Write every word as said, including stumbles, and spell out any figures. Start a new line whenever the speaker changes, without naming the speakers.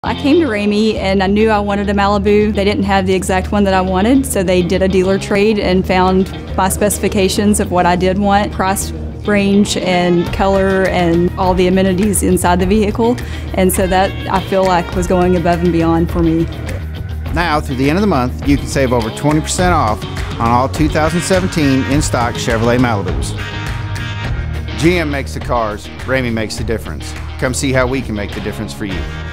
I came to Ramey and I knew I wanted a Malibu. They didn't have the exact one that I wanted, so they did a dealer trade and found my specifications of what I did want, price range and color and all the amenities inside the vehicle. And so that, I feel like, was going above and beyond for me.
Now, through the end of the month, you can save over twenty percent off on all two thousand seventeen in-stock Chevrolet Malibus. G M makes the cars, Ramey makes the difference. Come see how we can make the difference for you.